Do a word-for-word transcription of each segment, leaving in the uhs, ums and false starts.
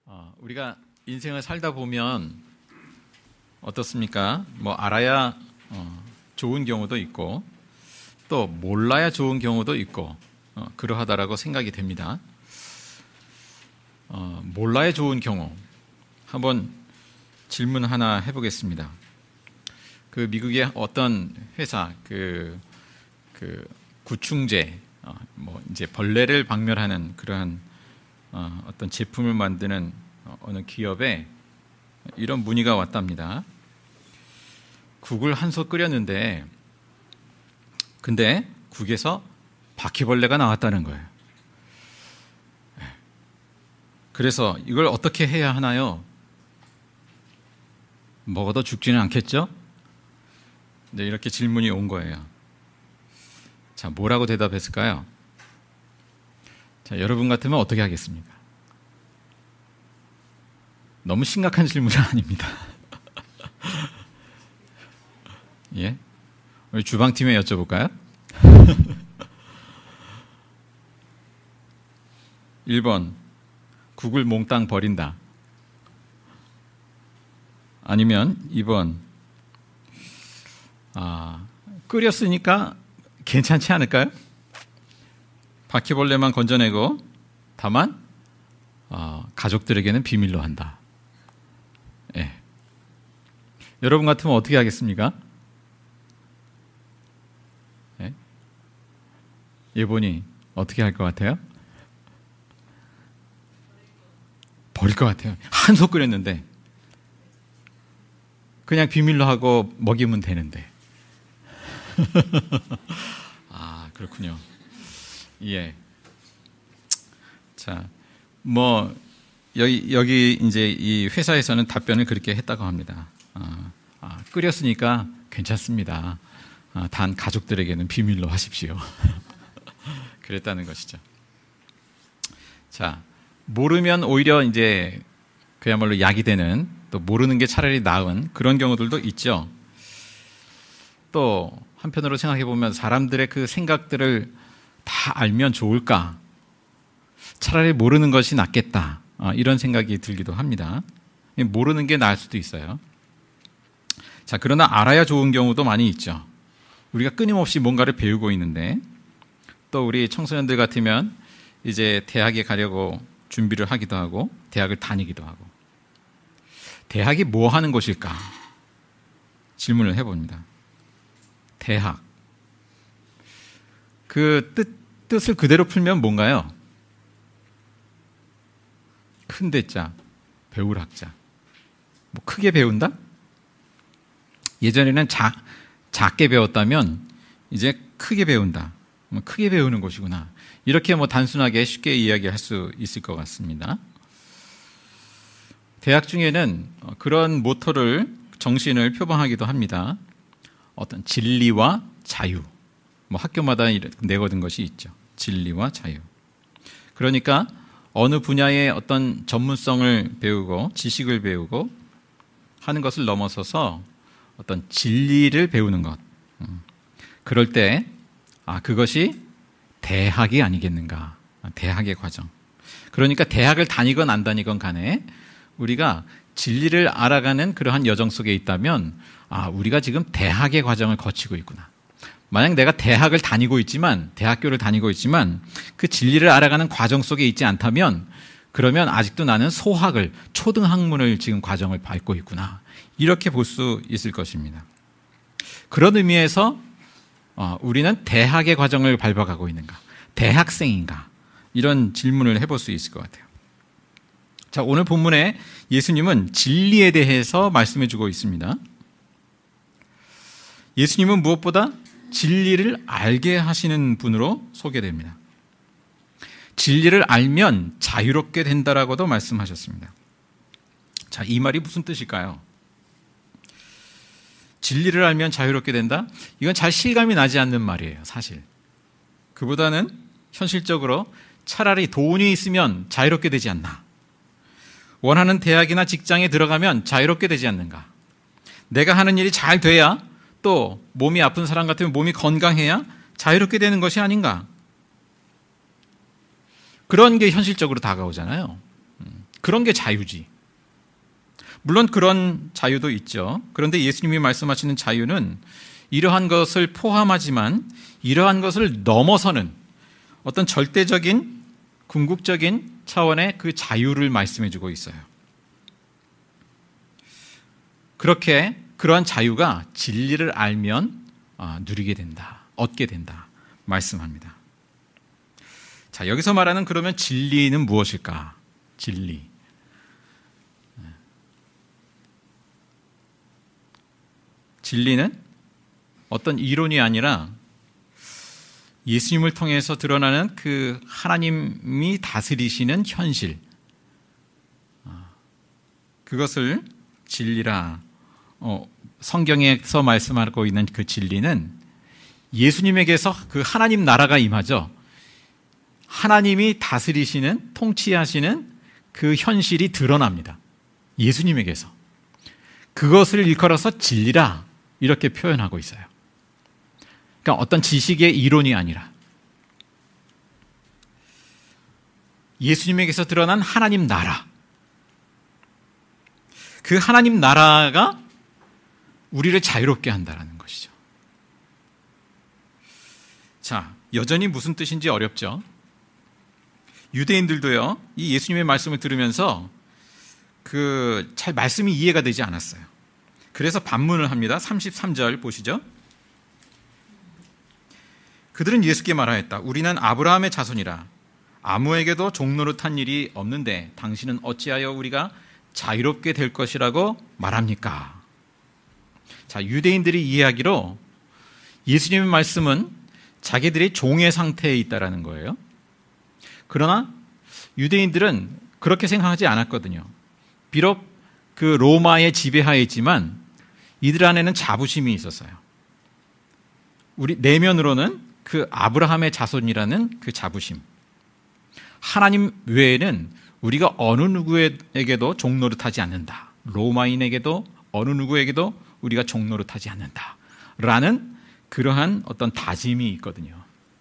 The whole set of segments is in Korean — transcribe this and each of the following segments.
어, 우리가 인생을 살다 보면 어떻습니까? 뭐 알아야 어, 좋은 경우도 있고 또 몰라야 좋은 경우도 있고 어, 그러하다라고 생각이 됩니다. 어, 몰라야 좋은 경우 한번 질문 하나 해보겠습니다. 그 미국의 어떤 회사 그, 그 구충제 어, 뭐 이제 벌레를 박멸하는 그러한 어, 어떤 제품을 만드는 어느 기업에 이런 문의가 왔답니다. 국을 한솥 끓였는데 근데 국에서 바퀴벌레가 나왔다는 거예요. 그래서 이걸 어떻게 해야 하나요? 먹어도 죽지는 않겠죠? 네, 이렇게 질문이 온 거예요. 자, 뭐라고 대답했을까요? 자, 여러분 같으면 어떻게 하겠습니까? 너무 심각한 질문은 아닙니다. 예? 우리 주방팀에 여쭤볼까요? 일 번, 국을 몽땅 버린다. 아니면 이 번, 아, 끓였으니까 괜찮지 않을까요? 바퀴벌레만 건져내고 다만 어, 가족들에게는 비밀로 한다. 예. 여러분 같으면 어떻게 하겠습니까? 예? 예본이 어떻게 할 것 같아요? 버릴 것 같아요. 한솥 끓였는데 그냥 비밀로 하고 먹이면 되는데. 아, 그렇군요. 예. 자, 뭐 여기 여기 이제 이 회사에서는 답변을 그렇게 했다고 합니다. 아, 아, 끓였으니까 괜찮습니다. 아, 단 가족들에게는 비밀로 하십시오. 그랬다는 것이죠. 자, 모르면 오히려 이제 그야말로 약이 되는, 또 모르는 게 차라리 나은 그런 경우들도 있죠. 또 한편으로 생각해 보면 사람들의 그 생각들을 다 알면 좋을까? 차라리 모르는 것이 낫겠다. 이런 생각이 들기도 합니다. 모르는 게 나을 수도 있어요. 자, 그러나 알아야 좋은 경우도 많이 있죠. 우리가 끊임없이 뭔가를 배우고 있는데, 또 우리 청소년들 같으면 이제 대학에 가려고 준비를 하기도 하고 대학을 다니기도 하고, 대학이 뭐 하는 곳일까? 질문을 해봅니다. 대학. 그 뜻, 뜻을 그대로 풀면 뭔가요? 큰 대자, 배울 학자. 뭐 크게 배운다? 예전에는 자, 작게 배웠다면 이제 크게 배운다. 크게 배우는 곳이구나. 이렇게 뭐 단순하게 쉽게 이야기할 수 있을 것 같습니다. 대학 중에는 그런 모토를, 정신을 표방하기도 합니다. 어떤 진리와 자유. 뭐 학교마다 내거든 것이 있죠. 진리와 자유. 그러니까 어느 분야의 어떤 전문성을 배우고 지식을 배우고 하는 것을 넘어서서 어떤 진리를 배우는 것. 그럴 때 아, 그것이 대학이 아니겠는가. 대학의 과정. 그러니까 대학을 다니건 안 다니건 간에 우리가 진리를 알아가는 그러한 여정 속에 있다면 아, 우리가 지금 대학의 과정을 거치고 있구나. 만약 내가 대학을 다니고 있지만, 대학교를 다니고 있지만 그 진리를 알아가는 과정 속에 있지 않다면 그러면 아직도 나는 소학을, 초등학문을 지금 과정을 밟고 있구나. 이렇게 볼 수 있을 것입니다. 그런 의미에서 우리는 대학의 과정을 밟아가고 있는가? 대학생인가? 이런 질문을 해볼 수 있을 것 같아요. 자, 오늘 본문에 예수님은 진리에 대해서 말씀해 주고 있습니다. 예수님은 무엇보다 진리를 알게 하시는 분으로 소개됩니다. 진리를 알면 자유롭게 된다라고도 말씀하셨습니다. 자, 이 말이 무슨 뜻일까요? 진리를 알면 자유롭게 된다? 이건 잘 실감이 나지 않는 말이에요, 사실. 그보다는 현실적으로 차라리 돈이 있으면 자유롭게 되지 않나? 원하는 대학이나 직장에 들어가면 자유롭게 되지 않는가? 내가 하는 일이 잘 돼야, 또 몸이 아픈 사람 같으면 몸이 건강해야 자유롭게 되는 것이 아닌가? 그런 게 현실적으로 다가오잖아요. 그런 게 자유지. 물론 그런 자유도 있죠. 그런데 예수님이 말씀하시는 자유는 이러한 것을 포함하지만 이러한 것을 넘어서는 어떤 절대적인 궁극적인 차원의 그 자유를 말씀해 주고 있어요. 그렇게 그러한 자유가 진리를 알면 누리게 된다, 얻게 된다 말씀합니다. 자, 여기서 말하는 그러면 진리는 무엇일까? 진리. 진리는 어떤 이론이 아니라 예수님을 통해서 드러나는 그 하나님이 다스리시는 현실, 그것을 진리라, 어, 성경에서 말씀하고 있는 그 진리는 예수님에게서 그 하나님 나라가 임하죠. 하나님이 다스리시는, 통치하시는 그 현실이 드러납니다. 예수님에게서. 그것을 일컬어서 진리라 이렇게 표현하고 있어요. 그러니까 어떤 지식의 이론이 아니라 예수님에게서 드러난 하나님 나라, 그 하나님 나라가 우리를 자유롭게 한다는 것이죠. 자, 여전히 무슨 뜻인지 어렵죠. 유대인들도요, 이 예수님의 말씀을 들으면서 그 잘 말씀이 이해가 되지 않았어요. 그래서 반문을 합니다. 삼십삼 절 보시죠. 그들은 예수께 말하였다. 우리는 아브라함의 자손이라 아무에게도 종노릇한 일이 없는데 당신은 어찌하여 우리가 자유롭게 될 것이라고 말합니까? 자, 유대인들이 이해하기로 예수님의 말씀은 자기들이 종의 상태에 있다라는 거예요. 그러나 유대인들은 그렇게 생각하지 않았거든요. 비록 그 로마의 지배하에 있지만 이들 안에는 자부심이 있었어요. 우리 내면으로는 그 아브라함의 자손이라는 그 자부심. 하나님 외에는 우리가 어느 누구에게도 종노릇하지 않는다. 로마인에게도 어느 누구에게도 우리가 종노릇하지 않는다. 라는 그러한 어떤 다짐이 있거든요.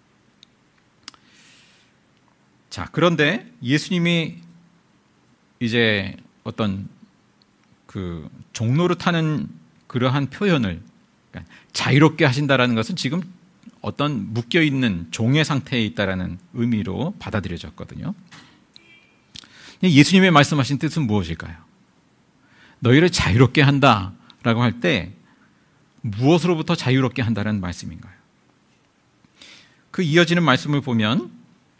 자, 그런데 예수님이 이제 어떤 그 종노릇하는 그러한 표현을 그러니까 자유롭게 하신다라는 것은 지금 어떤 묶여있는 종의 상태에 있다라는 의미로 받아들여졌거든요. 예수님의 말씀하신 뜻은 무엇일까요? 너희를 자유롭게 한다라고 할 때 무엇으로부터 자유롭게 한다는 말씀인가요? 그 이어지는 말씀을 보면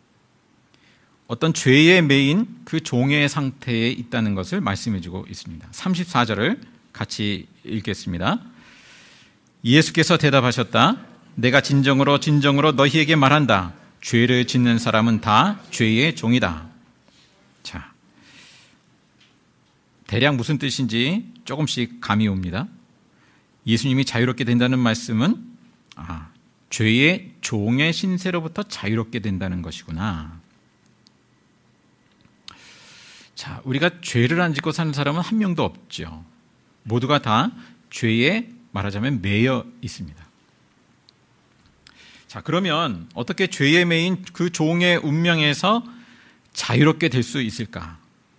어떤 죄에 매인 그 종의 상태에 있다는 것을 말씀해주고 있습니다. 삼십사 절을 같이 읽겠습니다. 예수께서 대답하셨다. 내가 진정으로 진정으로 너희에게 말한다. 죄를 짓는 사람은 다 죄의 종이다. 자, 대략 무슨 뜻인지 조금씩 감이 옵니다. 예수님이 자유롭게 된다는 말씀은 아, 죄의 종의 신세로부터 자유롭게 된다는 것이구나. 자, 우리가 죄를 안 짓고 사는 사람은 한 명도 없죠. 모두가 다 죄에 말하자면 매여 있습니다. 자, 그러면 어떻게 죄에 매인 그 종의 운명에서 자유롭게 될 수 있을까?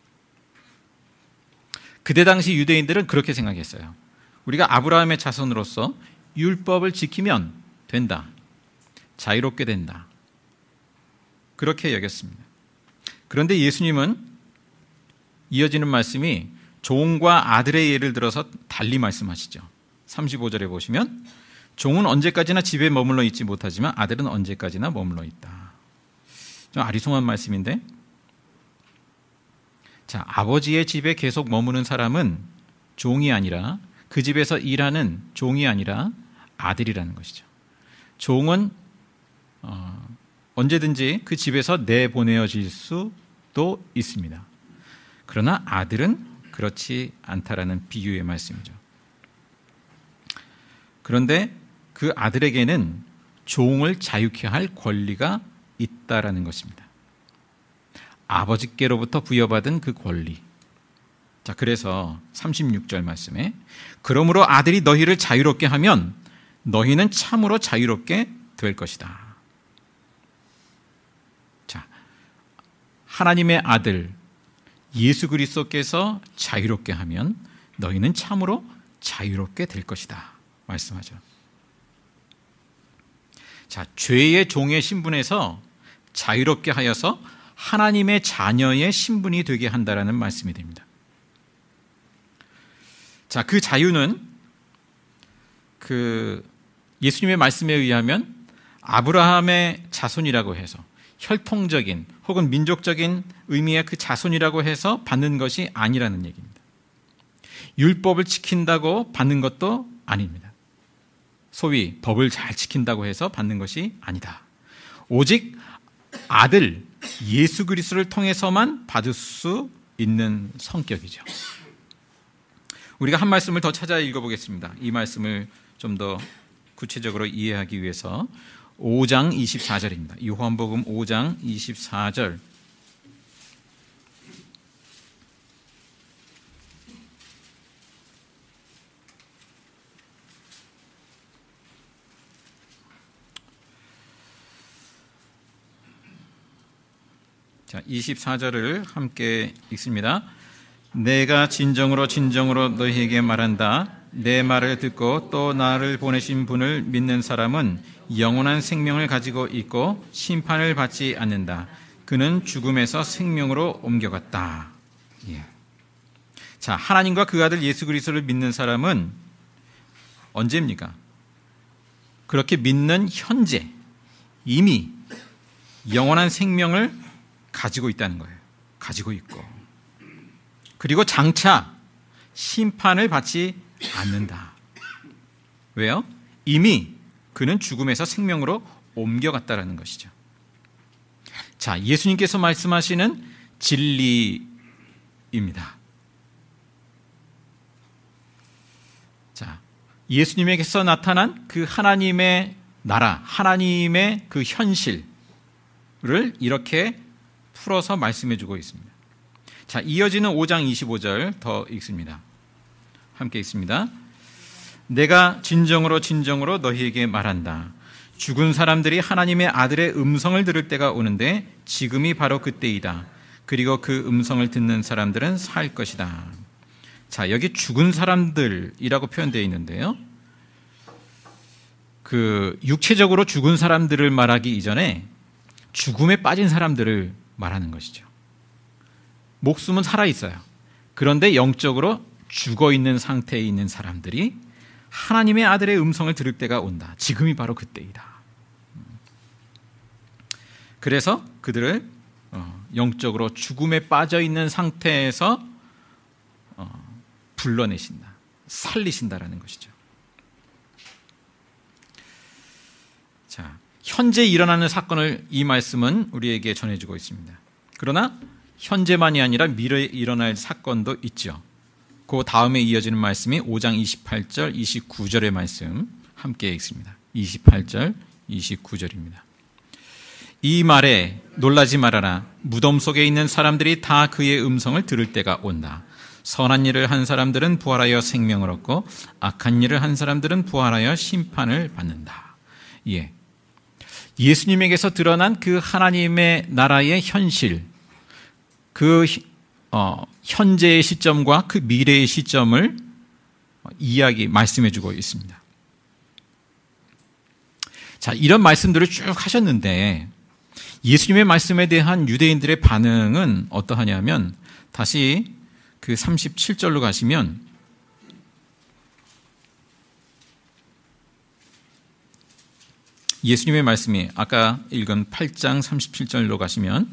그때 당시 유대인들은 그렇게 생각했어요. 우리가 아브라함의 자손으로서 율법을 지키면 된다. 자유롭게 된다. 그렇게 여겼습니다. 그런데 예수님은 이어지는 말씀이 종과 아들의 예를 들어서 달리 말씀하시죠. 삼십오 절에 보시면 종은 언제까지나 집에 머물러 있지 못하지만 아들은 언제까지나 머물러 있다. 좀 아리송한 말씀인데, 자, 아버지의 집에 계속 머무는 사람은 종이 아니라 그 집에서 일하는 종이 아니라 아들이라는 것이죠. 종은 어, 언제든지 그 집에서 내보내어질 수도 있습니다. 그러나 아들은 그렇지 않다라는 비유의 말씀이죠. 그런데 그 아들에게는 종을 자유케 할 권리가 있다라는 것입니다. 아버지께로부터 부여받은 그 권리. 자, 그래서 삼십육 절 말씀에 그러므로 아들이 너희를 자유롭게 하면 너희는 참으로 자유롭게 될 것이다. 자, 하나님의 아들 예수 그리스도께서 자유롭게 하면 너희는 참으로 자유롭게 될 것이다 말씀하죠. 자, 죄의 종의 신분에서 자유롭게 하여서 하나님의 자녀의 신분이 되게 한다라는 말씀이 됩니다. 자, 그 자유는 그 예수님의 말씀에 의하면 아브라함의 자손이라고 해서 혈통적인 혹은 민족적인 의미의 그 자손이라고 해서 받는 것이 아니라는 얘기입니다. 율법을 지킨다고 받는 것도 아닙니다. 소위 법을 잘 지킨다고 해서 받는 것이 아니다. 오직 아들 예수 그리스도를 통해서만 받을 수 있는 성격이죠. 우리가 한 말씀을 더 찾아 읽어보겠습니다. 이 말씀을 좀 더 구체적으로 이해하기 위해서 오 장 이십사 절입니다. 요한복음 오 장 이십사 절. 자, 이십사 절을 함께 읽습니다. 내가 진정으로 진정으로 너희에게 말한다. 내 말을 듣고 또 나를 보내신 분을 믿는 사람은 영원한 생명을 가지고 있고 심판을 받지 않는다. 그는 죽음에서 생명으로 옮겨갔다. 예. 자, 하나님과 그 아들 예수 그리스도를 믿는 사람은 언제입니까? 그렇게 믿는 현재 이미 영원한 생명을 가지고 있다는 거예요. 가지고 있고. 그리고 장차 심판을 받지 않는다. 왜요? 이미 그는 죽음에서 생명으로 옮겨갔다라는 것이죠. 자, 예수님께서 말씀하시는 진리입니다. 자, 예수님에게서 나타난 그 하나님의 나라, 하나님의 그 현실을 이렇게 풀어서 말씀해 주고 있습니다. 자, 이어지는 오 장 이십오 절 더 읽습니다. 함께 읽습니다. 내가 진정으로 진정으로 너희에게 말한다. 죽은 사람들이 하나님의 아들의 음성을 들을 때가 오는데 지금이 바로 그때이다. 그리고 그 음성을 듣는 사람들은 살 것이다. 자, 여기 죽은 사람들이라고 표현되어 있는데요. 그 육체적으로 죽은 사람들을 말하기 이전에 죽음에 빠진 사람들을 말하는 것이죠. 목숨은 살아있어요. 그런데 영적으로 죽어있는 상태에 있는 사람들이 하나님의 아들의 음성을 들을 때가 온다. 지금이 바로 그때이다. 그래서 그들을 영적으로 죽음에 빠져있는 상태에서 불러내신다. 살리신다라는 것이죠. 자, 현재 일어나는 사건을 이 말씀은 우리에게 전해주고 있습니다. 그러나 현재만이 아니라 미래에 일어날 사건도 있죠. 그 다음에 이어지는 말씀이 오 장 이십팔 절, 이십구 절의 말씀 함께 읽습니다. 이십팔 절, 이십구 절입니다. 이 말에 놀라지 말아라. 무덤 속에 있는 사람들이 다 그의 음성을 들을 때가 온다. 선한 일을 한 사람들은 부활하여 생명을 얻고 악한 일을 한 사람들은 부활하여 심판을 받는다. 예. 예수님에게서 드러난 그 하나님의 나라의 현실, 그 어, 현재의 시점과 그 미래의 시점을 이야기, 말씀해 주고 있습니다. 자, 이런 말씀들을 쭉 하셨는데 예수님의 말씀에 대한 유대인들의 반응은 어떠하냐면 다시 그 삼십칠 절로 가시면 예수님의 말씀이 아까 읽은 팔 장 삼십칠 절로 가시면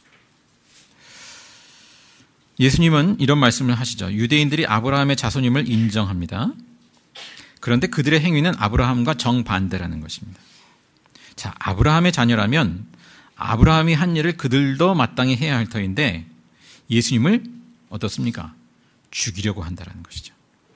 예수님은 이런 말씀을 하시죠. 유대인들이 아브라함의 자손임을 인정합니다. 그런데 그들의 행위는 아브라함과 정반대라는 것입니다. 자, 아브라함의 자녀라면 아브라함이 한 일을 그들도 마땅히 해야 할 터인데 예수님을 어떻습니까? 죽이려고 한다는 것이죠.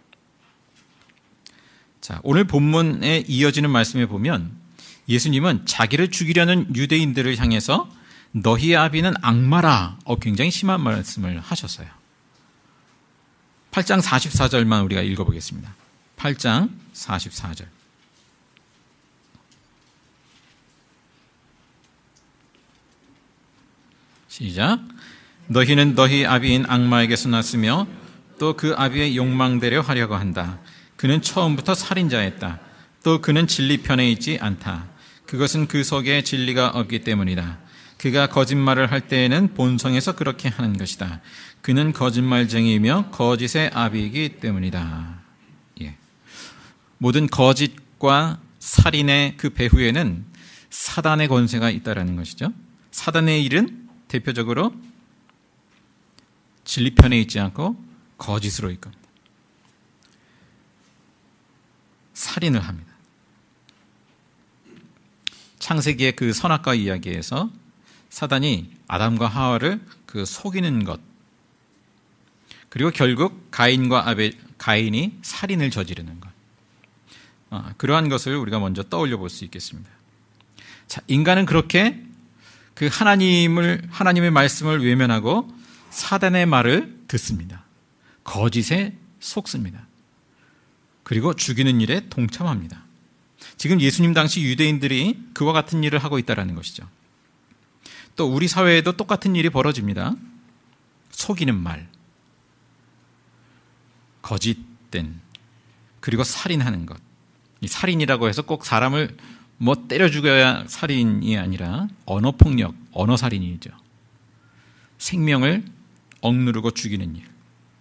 자, 오늘 본문에 이어지는 말씀에 보면 예수님은 자기를 죽이려는 유대인들을 향해서 너희의 아비는 악마라. 어, 굉장히 심한 말씀을 하셨어요. 팔 장 사십사 절만 우리가 읽어보겠습니다. 팔 장 사십사 절. 시작. 너희는 너희 아비인 악마에게서 났으며 또 그 아비의 욕망대로 하려고 한다. 그는 처음부터 살인자였다. 또 그는 진리 편에 있지 않다. 그것은 그 속에 진리가 없기 때문이다. 그가 거짓말을 할 때에는 본성에서 그렇게 하는 것이다. 그는 거짓말쟁이이며 거짓의 아비이기 때문이다. 예. 모든 거짓과 살인의 그 배후에는 사단의 권세가 있다라는 것이죠. 사단의 일은 대표적으로 진리 편에 있지 않고 거짓으로 이끕니다. 살인을 합니다. 창세기의 그 선악과 이야기에서 사단이 아담과 하와를 그 속이는 것, 그리고 결국 가인과 아벨, 가인이 살인을 저지르는 것, 아, 그러한 것을 우리가 먼저 떠올려 볼 수 있겠습니다. 자, 인간은 그렇게 그 하나님을, 하나님의 말씀을 외면하고 사단의 말을 듣습니다. 거짓에 속습니다. 그리고 죽이는 일에 동참합니다. 지금 예수님 당시 유대인들이 그와 같은 일을 하고 있다는 것이죠. 또 우리 사회에도 똑같은 일이 벌어집니다. 속이는 말, 거짓된, 그리고 살인하는 것. 이 살인이라고 해서 꼭 사람을 뭐 때려 죽여야 살인이 아니라 언어폭력, 언어살인이죠. 생명을 억누르고 죽이는 일.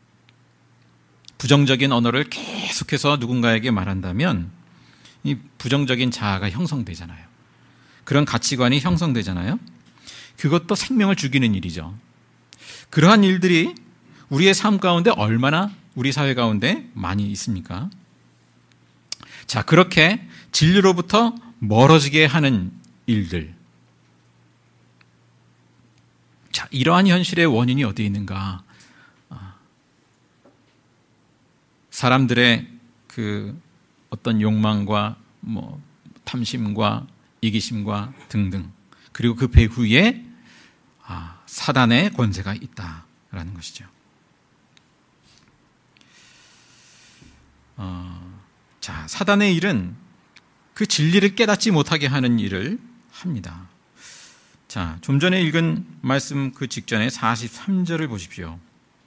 부정적인 언어를 계속해서 누군가에게 말한다면 이 부정적인 자아가 형성되잖아요. 그런 가치관이 형성되잖아요. 그것도 생명을 죽이는 일이죠. 그러한 일들이 우리의 삶 가운데 얼마나 우리 사회 가운데 많이 있습니까? 자, 그렇게 진리로부터 멀어지게 하는 일들. 자, 이러한 현실의 원인이 어디에 있는가? 사람들의 그 어떤 욕망과 뭐 탐심과 이기심과 등등, 그리고 그 배후에 아, 사단의 권세가 있다라는 것이죠. 어, 자, 사단의 일은 그 진리를 깨닫지 못하게 하는 일을 합니다. 자, 좀 전에 읽은 말씀 그 직전에 사십삼 절을 보십시오.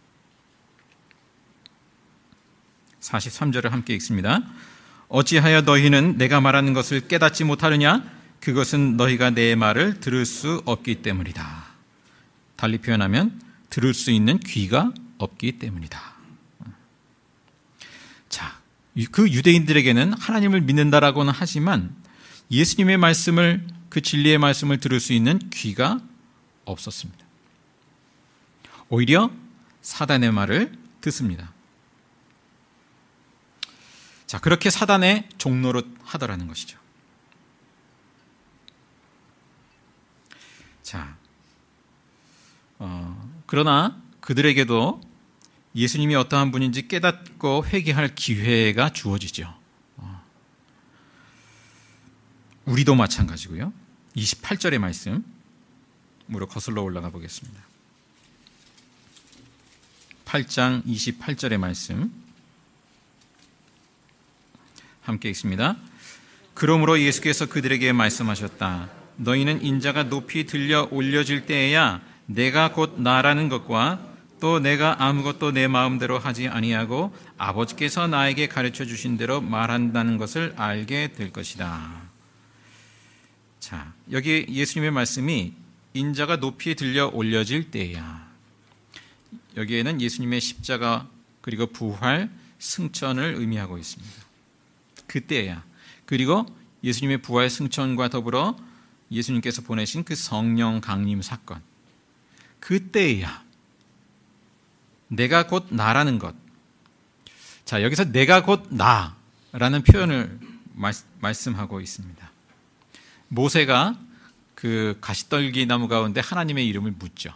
사십삼 절을 함께 읽습니다. 어찌하여 너희는 내가 말하는 것을 깨닫지 못하느냐? 그것은 너희가 내 말을 들을 수 없기 때문이다. 달리 표현하면 들을 수 있는 귀가 없기 때문이다. 자, 그 유대인들에게는 하나님을 믿는다라고는 하지만 예수님의 말씀을, 그 진리의 말씀을 들을 수 있는 귀가 없었습니다. 오히려 사단의 말을 듣습니다. 자, 그렇게 사단의 종노릇 하더라는 것이죠. 자, 어, 그러나 그들에게도 예수님이 어떠한 분인지 깨닫고 회개할 기회가 주어지죠. 어. 우리도 마찬가지고요. 이십팔 절의 말씀으로 거슬러 올라가 보겠습니다. 팔 장 이십팔 절의 말씀 함께 읽습니다. 그러므로 예수께서 그들에게 말씀하셨다. 너희는 인자가 높이 들려 올려질 때에야 내가 곧 나라는 것과 또 내가 아무것도 내 마음대로 하지 아니하고 아버지께서 나에게 가르쳐 주신 대로 말한다는 것을 알게 될 것이다. 자, 여기 예수님의 말씀이 인자가 높이 들려 올려질 때야. 여기에는 예수님의 십자가 그리고 부활, 승천을 의미하고 있습니다. 그때야. 그리고 예수님의 부활, 승천과 더불어 예수님께서 보내신 그 성령 강림 사건. 그때야. 내가 곧 나라는 것. 자, 여기서 내가 곧 나라는 표현을 말, 말씀하고 있습니다. 모세가 그 가시떨기 나무 가운데 하나님의 이름을 묻죠.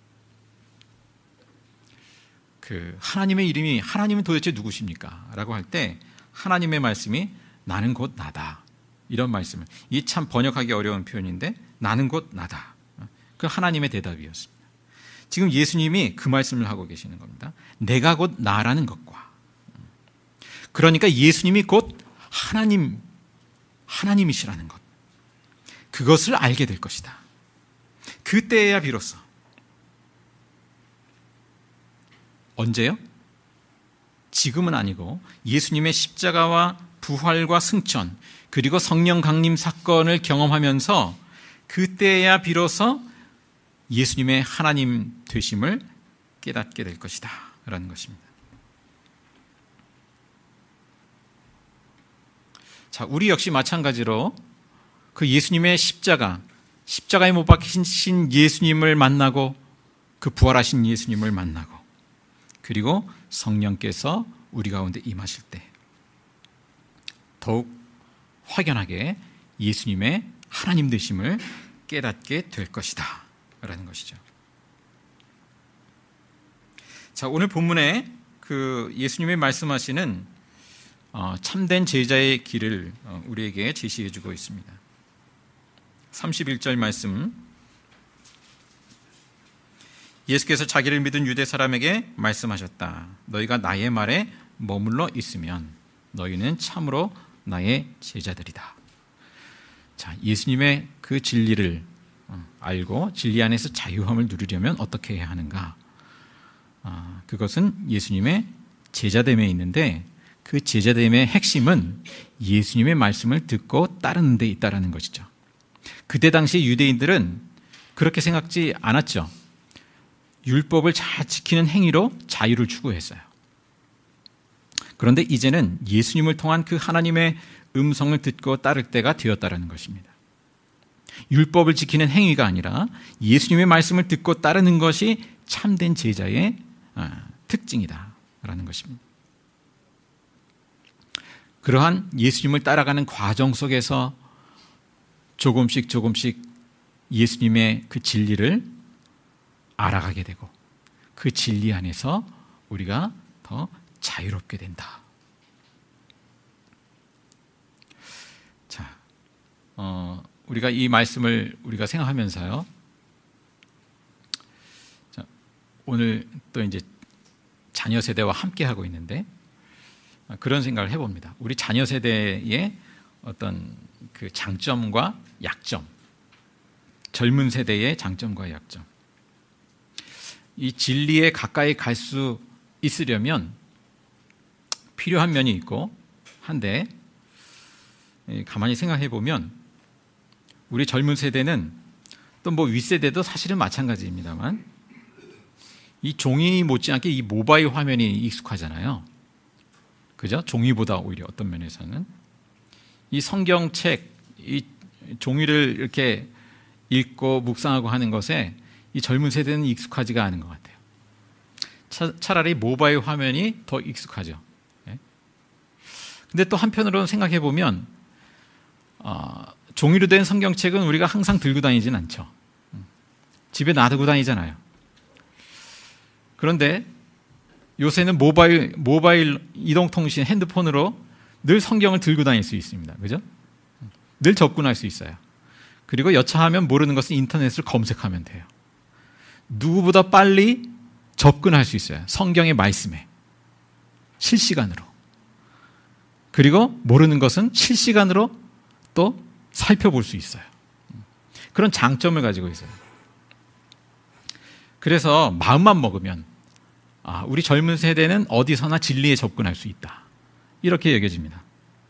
그 하나님의 이름이, 하나님은 도대체 누구십니까? 라고 할 때 하나님의 말씀이 나는 곧 나다. 이런 말씀을. 이 참 번역하기 어려운 표현인데 나는 곧 나다. 그 하나님의 대답이었습니다. 지금 예수님이 그 말씀을 하고 계시는 겁니다. 내가 곧 나라는 것과. 그러니까 예수님이 곧 하나님, 하나님이시라는 것. 그것을 알게 될 것이다. 그때야 비로소 언제요? 지금은 아니고 예수님의 십자가와 부활과 승천 그리고 성령 강림 사건을 경험하면서 그때야 비로소 예수님의 하나님 되심을 깨닫게 될 것이다 라는 것입니다. 자, 우리 역시 마찬가지로 그 예수님의 십자가, 십자가에 못 박히신 예수님을 만나고 그 부활하신 예수님을 만나고 그리고 성령께서 우리 가운데 임하실 때 더욱 확연하게 예수님의 하나님 되심을 깨닫게 될 것이다 라는 것이죠. 자, 오늘 본문에 그 예수님이 말씀하시는 어, 참된 제자의 길을 어, 우리에게 제시해 주고 있습니다. 삼십일 절 말씀, 예수께서 자기를 믿은 유대 사람에게 말씀하셨다. 너희가 나의 말에 머물러 있으면 너희는 참으로 나의 제자들이다. 자, 예수님의 그 진리를 알고 진리 안에서 자유함을 누리려면 어떻게 해야 하는가? 아, 그것은 예수님의 제자됨에 있는데 그 제자됨의 핵심은 예수님의 말씀을 듣고 따르는 데 있다는 것이죠. 그때 당시 유대인들은 그렇게 생각지 않았죠. 율법을 잘 지키는 행위로 자유를 추구했어요. 그런데 이제는 예수님을 통한 그 하나님의 음성을 듣고 따를 때가 되었다는 것입니다. 율법을 지키는 행위가 아니라 예수님의 말씀을 듣고 따르는 것이 참된 제자의 특징이다라는 것입니다. 그러한 예수님을 따라가는 과정 속에서 조금씩 조금씩 예수님의 그 진리를 알아가게 되고 그 진리 안에서 우리가 더 자유롭게 된다. 자, 어, 우리가 이 말씀을 우리가 생각하면서요. 자, 오늘 또 이제 자녀 세대와 함께 하고 있는데 그런 생각을 해봅니다. 우리 자녀 세대의 어떤 그 장점과 약점, 젊은 세대의 장점과 약점. 이 진리에 가까이 갈 수 있으려면 필요한 면이 있고 한데 가만히 생각해 보면 우리 젊은 세대는 또 뭐 윗세대도 사실은 마찬가지입니다만 이 종이 못지않게 이 모바일 화면이 익숙하잖아요. 그죠? 종이보다 오히려 어떤 면에서는 이 성경책, 이 종이를 이렇게 읽고 묵상하고 하는 것에 이 젊은 세대는 익숙하지가 않은 것 같아요. 차, 차라리 모바일 화면이 더 익숙하죠. 네? 근데 또 한편으로는 생각해 보면 어, 종이로 된 성경책은 우리가 항상 들고 다니진 않죠. 집에 놔두고 다니잖아요. 그런데 요새는 모바일, 모바일 이동통신 핸드폰으로 늘 성경을 들고 다닐 수 있습니다. 그죠? 늘 접근할 수 있어요. 그리고 여차하면 모르는 것은 인터넷을 검색하면 돼요. 누구보다 빨리 접근할 수 있어요. 성경의 말씀에. 실시간으로. 그리고 모르는 것은 실시간으로 또 살펴볼 수 있어요. 그런 장점을 가지고 있어요. 그래서 마음만 먹으면 아, 우리 젊은 세대는 어디서나 진리에 접근할 수 있다. 이렇게 여겨집니다.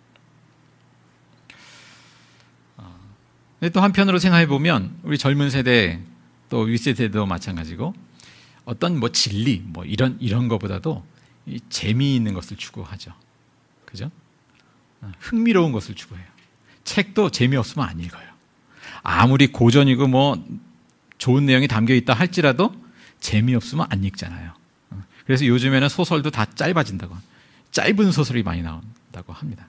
근데 또 한편으로 생각해 보면 우리 젊은 세대 또 윗세대도 마찬가지고 어떤 뭐 진리 뭐 이런 이런 것보다도 이 재미있는 것을 추구하죠. 그죠? 흥미로운 것을 추구해요. 책도 재미없으면 안 읽어요. 아무리 고전이고 뭐 좋은 내용이 담겨 있다 할지라도 재미없으면 안 읽잖아요. 그래서 요즘에는 소설도 다 짧아진다고, 짧은 소설이 많이 나온다고 합니다.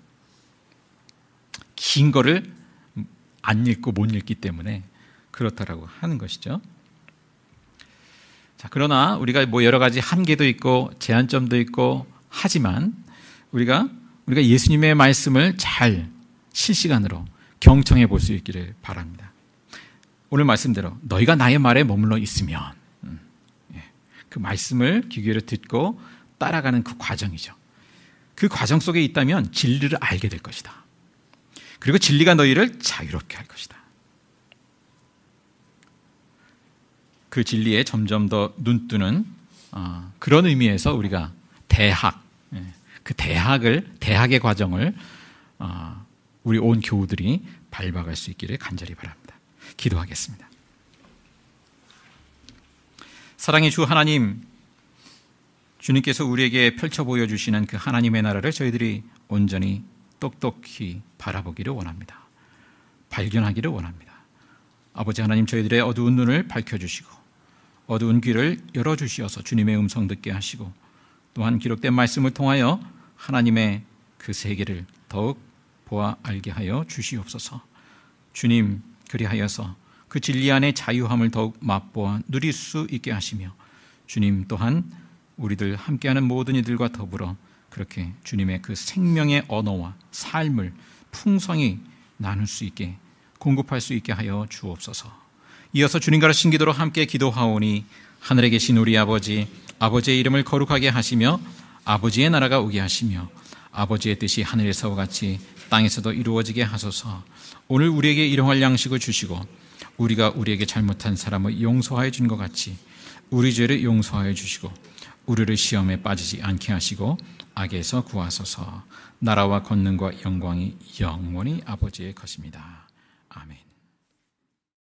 긴 거를 안 읽고 못 읽기 때문에 그렇다라고 하는 것이죠. 자, 그러나 우리가 뭐 여러 가지 한계도 있고 제한점도 있고 하지만 우리가 우리가 예수님의 말씀을 잘 실시간으로 경청해 볼 수 있기를 바랍니다. 오늘 말씀대로 너희가 나의 말에 머물러 있으면 음, 예, 그 말씀을 귀 기울여 듣고 따라가는 그 과정이죠. 그 과정 속에 있다면 진리를 알게 될 것이다. 그리고 진리가 너희를 자유롭게 할 것이다. 그 진리에 점점 더 눈뜨는 어, 그런 의미에서 우리가 대학, 그 대학을 대학의 과정을 어, 우리 온 교우들이 밟아갈 수 있기를 간절히 바랍니다. 기도하겠습니다. 사랑의 주 하나님, 주님께서 우리에게 펼쳐 보여주시는 그 하나님의 나라를 저희들이 온전히 똑똑히 바라보기를 원합니다. 발견하기를 원합니다. 아버지 하나님, 저희들의 어두운 눈을 밝혀주시고 어두운 귀를 열어주시어서 주님의 음성 듣게 하시고 또한 기록된 말씀을 통하여 하나님의 그 세계를 더욱 보아 알게 하여 주시옵소서. 주님, 그리하여서 그 진리 안의 자유함을 더욱 맛보아 누릴 수 있게 하시며 주님 또한 우리들 함께하는 모든 이들과 더불어 그렇게 주님의 그 생명의 언어와 삶을 풍성히 나눌 수 있게 공급할 수 있게 하여 주옵소서. 이어서 주님 가르친 기도로 함께 기도하오니 하늘에 계신 우리 아버지, 아버지의 이름을 거룩하게 하시며 아버지의 나라가 오게 하시며 아버지의 뜻이 하늘에서와 같이 땅에서도 이루어지게 하소서. 오늘 우리에게 일용할 양식을 주시고 우리가 우리에게 잘못한 사람을 용서하여 준 것 같이 우리 죄를 용서하여 주시고 우리를 시험에 빠지지 않게 하시고 악에서 구하소서. 나라와 권능과 영광이 영원히 아버지의 것입니다. 아멘.